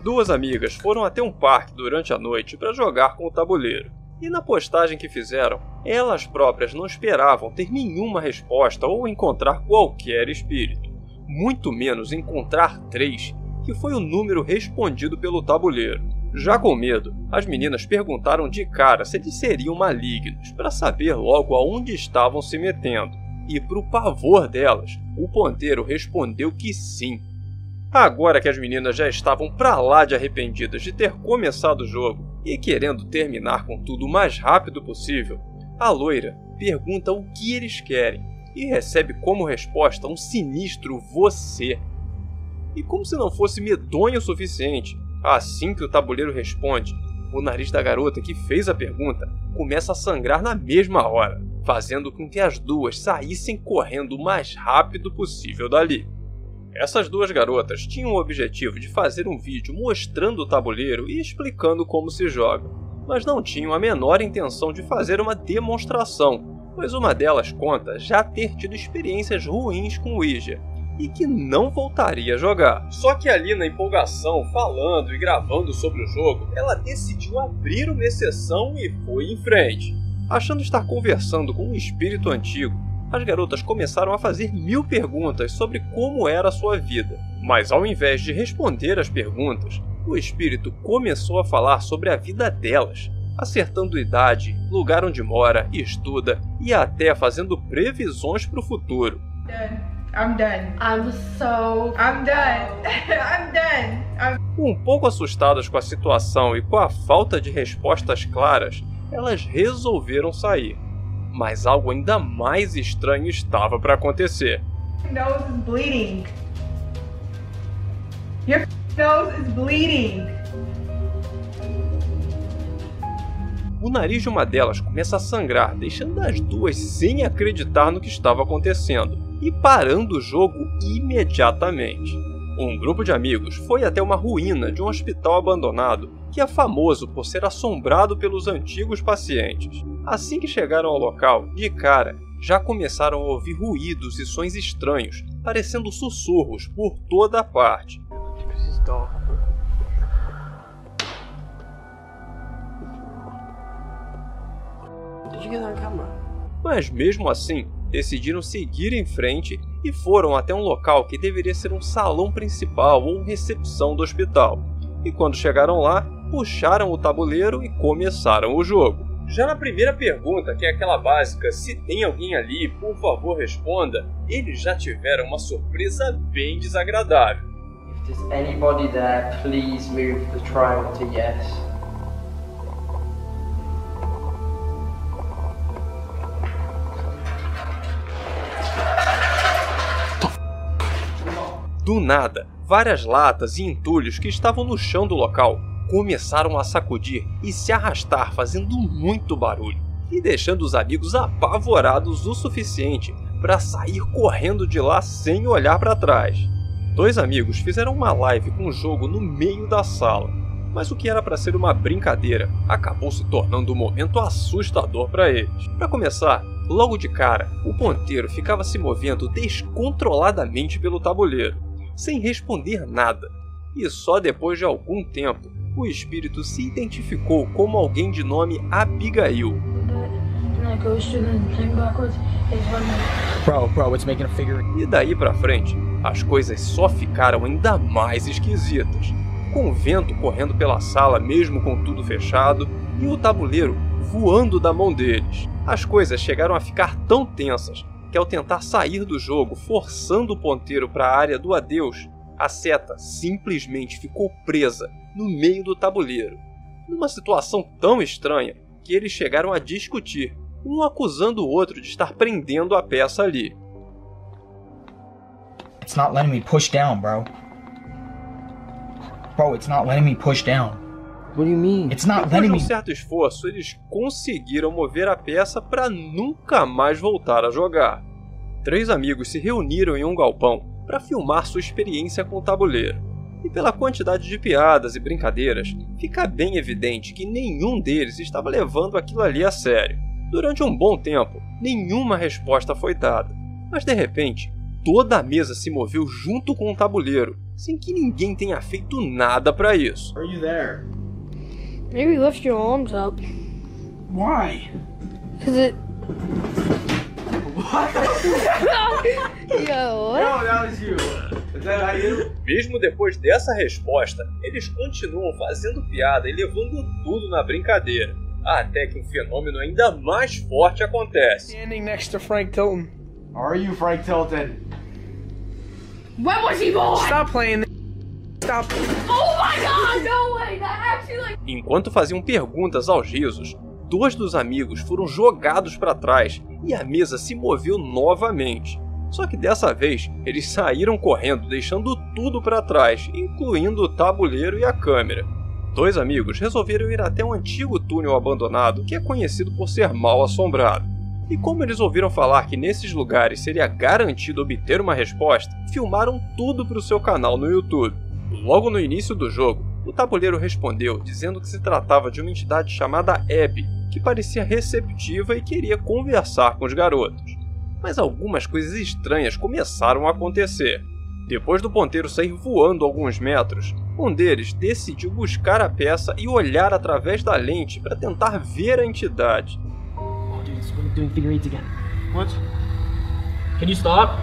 Duas amigas foram até um parque durante a noite para jogar com o tabuleiro. E na postagem que fizeram, elas próprias não esperavam ter nenhuma resposta ou encontrar qualquer espírito. Muito menos encontrar 3, que foi o número respondido pelo tabuleiro. Já com medo, as meninas perguntaram de cara se eles seriam malignos, para saber logo aonde estavam se metendo. E pro pavor delas, o ponteiro respondeu que sim. Agora que as meninas já estavam pra lá de arrependidas de ter começado o jogo e querendo terminar com tudo o mais rápido possível, a loira pergunta o que eles querem e recebe como resposta um sinistro você. E como se não fosse medonho o suficiente, assim que o tabuleiro responde, o nariz da garota que fez a pergunta começa a sangrar na mesma hora, fazendo com que as duas saíssem correndo o mais rápido possível dali. Essas duas garotas tinham o objetivo de fazer um vídeo mostrando o tabuleiro e explicando como se joga, mas não tinham a menor intenção de fazer uma demonstração, pois uma delas conta já ter tido experiências ruins com o Ouija e que não voltaria a jogar. Só que ali na empolgação, falando e gravando sobre o jogo, ela decidiu abrir uma exceção e foi em frente. Achando estar conversando com um espírito antigo, as garotas começaram a fazer 1000 perguntas sobre como era a sua vida. Mas ao invés de responder as perguntas, o espírito começou a falar sobre a vida delas, acertando idade, lugar onde mora, estuda e até fazendo previsões para o futuro. I'm done. I'm done. Um pouco assustadas com a situação e com a falta de respostas claras, elas resolveram sair. Mas algo ainda mais estranho estava para acontecer. Your nose is bleeding. Your nose is bleeding. O nariz de uma delas começa a sangrar, deixando as duas sem acreditar no que estava acontecendo e parando o jogo imediatamente. Um grupo de amigos foi até uma ruína de um hospital abandonado que é famoso por ser assombrado pelos antigos pacientes. Assim que chegaram ao local, de cara, já começaram a ouvir ruídos e sons estranhos, parecendo sussurros por toda a parte. Mas mesmo assim, decidiram seguir em frente e foram até um local que deveria ser um salão principal ou recepção do hospital. E quando chegaram lá, puxaram o tabuleiro e começaram o jogo. Já na primeira pergunta, que é aquela básica, se tem alguém ali, por favor responda, eles já tiveram uma surpresa bem desagradável. If there's anybody there, please move the triangle to yes. Do nada, várias latas e entulhos que estavam no chão do local começaram a sacudir e se arrastar, fazendo muito barulho e deixando os amigos apavorados o suficiente para sair correndo de lá sem olhar para trás. Dois amigos fizeram uma live com o jogo no meio da sala, mas o que era para ser uma brincadeira acabou se tornando um momento assustador para eles. Para começar, logo de cara, o ponteiro ficava se movendo descontroladamente pelo tabuleiro, sem responder nada, e só depois de algum tempo, o espírito se identificou como alguém de nome Abigail. E daí pra frente, as coisas só ficaram ainda mais esquisitas, com o vento correndo pela sala mesmo com tudo fechado, e o tabuleiro voando da mão deles. As coisas chegaram a ficar tão tensas que ao tentar sair do jogo, forçando o ponteiro para a área do adeus, a seta simplesmente ficou presa no meio do tabuleiro. Numa situação tão estranha que eles chegaram a discutir, um acusando o outro de estar prendendo a peça ali. It's not letting me push down, bro. Bro, it's not letting me push down. What do you mean? It's not Depois letting de um me... certo esforço, eles conseguiram mover a peça para nunca mais voltar a jogar. 3 amigos se reuniram em um galpão para filmar sua experiência com o tabuleiro. E pela quantidade de piadas e brincadeiras, fica bem evidente que nenhum deles estava levando aquilo ali a sério. Durante um bom tempo, nenhuma resposta foi dada. Mas de repente, toda a mesa se moveu junto com o tabuleiro, sem que ninguém tenha feito nada para isso. Are you there? Maybe lift your arms up. Why? Cause it. What? Yo, what? No, that was you. Is that how you? Mesmo depois dessa resposta, eles continuam fazendo piada e levando tudo na brincadeira, até que um fenômeno ainda mais forte acontece. Standing next to Frank Tilton. Are you Frank Tilton? When was he born? Stop playing. Stop. Oh my god, no way! That actually like. Enquanto faziam perguntas aos risos, 2 dos amigos foram jogados para trás e a mesa se moveu novamente. Só que dessa vez, eles saíram correndo, deixando tudo para trás, incluindo o tabuleiro e a câmera. 2 amigos resolveram ir até um antigo túnel abandonado que é conhecido por ser mal assombrado. E como eles ouviram falar que nesses lugares seria garantido obter uma resposta, filmaram tudo para o seu canal no YouTube. Logo no início do jogo, o tabuleiro respondeu dizendo que se tratava de uma entidade chamada Abby, que parecia receptiva e queria conversar com os garotos. Mas algumas coisas estranhas começaram a acontecer. Depois do ponteiro sair voando alguns metros, um deles decidiu buscar a peça e olhar através da lente para tentar ver a entidade. Oh, dude, it's doing figure eights again. What? Can you stop?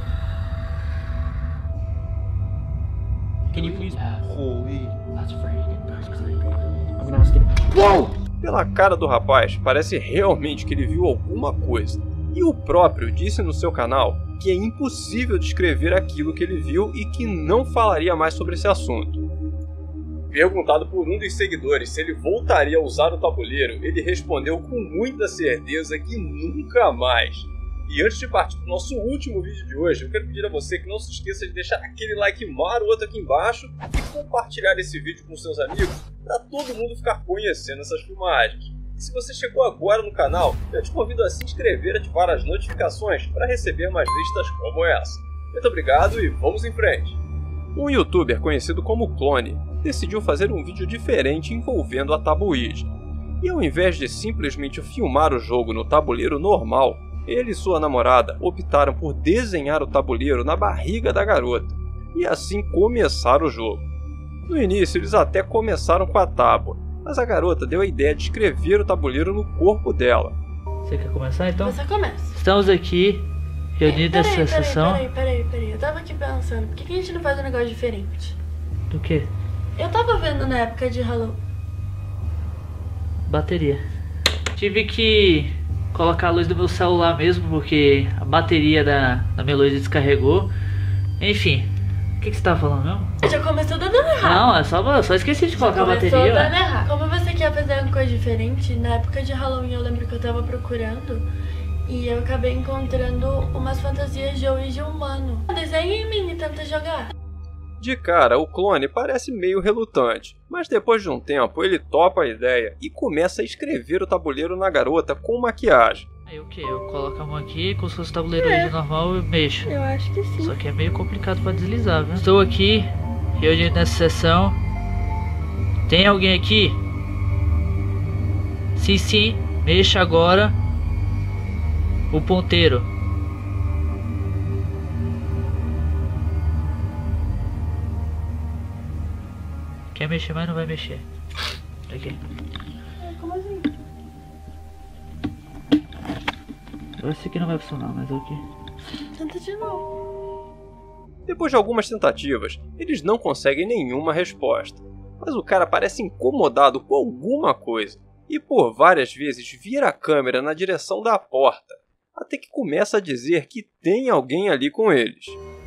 Can you please? Holy. That's Frank. I'm gonna ask him. Whoa! Pela cara do rapaz, parece realmente que ele viu alguma coisa. E o próprio disse no seu canal que é impossível descrever aquilo que ele viu e que não falaria mais sobre esse assunto. Perguntado por um dos seguidores se ele voltaria a usar o tabuleiro, ele respondeu com muita certeza que nunca mais. E antes de partir para o nosso último vídeo de hoje, eu quero pedir a você que não se esqueça de deixar aquele like maroto aqui embaixo e compartilhar esse vídeo com seus amigos para todo mundo ficar conhecendo essas filmagens. E se você chegou agora no canal, eu te convido a se inscrever e ativar as notificações para receber mais listas como essa. Muito obrigado e vamos em frente! Um youtuber conhecido como Clone decidiu fazer um vídeo diferente envolvendo a tabuíja. E ao invés de simplesmente filmar o jogo no tabuleiro normal, ele e sua namorada optaram por desenhar o tabuleiro na barriga da garota, e assim começar o jogo. No início eles até começaram com a tábua, mas a garota deu a ideia de escrever o tabuleiro no corpo dela. Você quer começar então? Você começa. Estamos aqui reunidos nessa sessão. Peraí. Eu tava aqui pensando, por que a gente não faz um negócio diferente? Do que? Eu tava vendo na época de Halloween. Bateria. Tive que colocar a luz do meu celular mesmo, porque a bateria da minha luz descarregou. Enfim, o que você tava falando mesmo? Já começou dando errado. Não, é só esqueci de colocar a bateria. Começou dando errado. Como você quer fazer uma coisa diferente, na época de Halloween eu lembro que eu tava procurando e eu acabei encontrando umas fantasias de origem humano. Desenha em mim e tenta jogar. De cara, o Clone parece meio relutante, mas depois de um tempo ele topa a ideia e começa a escrever o tabuleiro na garota com maquiagem. Aí o que? Eu coloco a mão aqui, como se fosse o tabuleiro de normal, eu mexo. Eu acho que sim. Só que é meio complicado pra deslizar, viu? Estou aqui, reunido nessa sessão. Tem alguém aqui? Sim, mexa agora o ponteiro. Quer mexer, mas não vai mexer. Aqui. Como assim? Esse aqui não vai funcionar, mas ok. Tenta de novo. Depois de algumas tentativas, eles não conseguem nenhuma resposta. Mas o cara parece incomodado com alguma coisa. E por várias vezes vira a câmera na direção da porta. Até que começa a dizer que tem alguém ali com eles.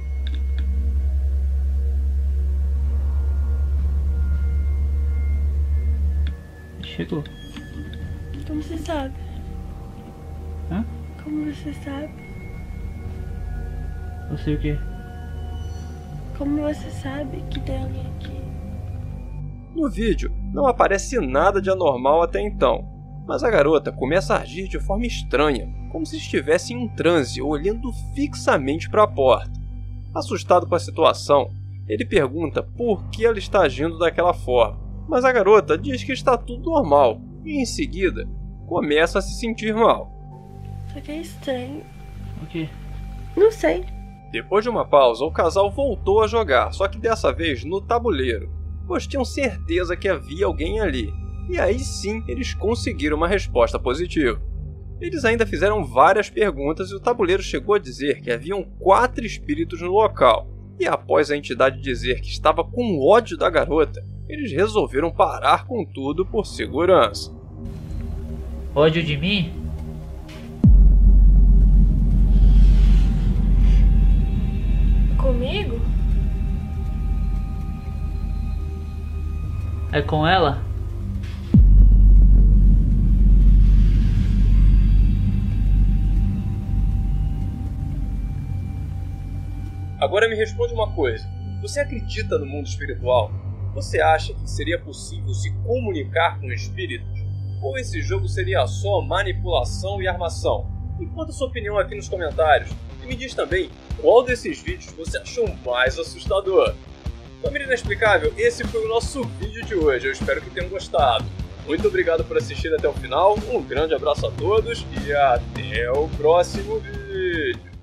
Chegou. Como você sabe? Hã? Como você sabe? Eu sei o quê? Como você sabe que tem alguém aqui? No vídeo, não aparece nada de anormal até então, mas a garota começa a agir de forma estranha, como se estivesse em um transe, olhando fixamente para a porta. Assustado com a situação, ele pergunta por que ela está agindo daquela forma. Mas a garota diz que está tudo normal e em seguida começa a se sentir mal. Só que é estranho. O quê? Não sei. Depois de uma pausa, o casal voltou a jogar, só que dessa vez no tabuleiro, pois tinham certeza que havia alguém ali. E aí sim, eles conseguiram uma resposta positiva. Eles ainda fizeram várias perguntas e o tabuleiro chegou a dizer que haviam 4 espíritos no local. E após a entidade dizer que estava com ódio da garota, eles resolveram parar com tudo por segurança. Ódio de mim? Comigo? É com ela? Agora me responde uma coisa. Você acredita no mundo espiritual? Você acha que seria possível se comunicar com espíritos? Ou esse jogo seria só manipulação e armação? Me conta sua opinião aqui nos comentários. E me diz também qual desses vídeos você achou mais assustador. Família Inexplicável, esse foi o nosso vídeo de hoje. Eu espero que tenham gostado. Muito obrigado por assistir até o final. Um grande abraço a todos e até o próximo vídeo.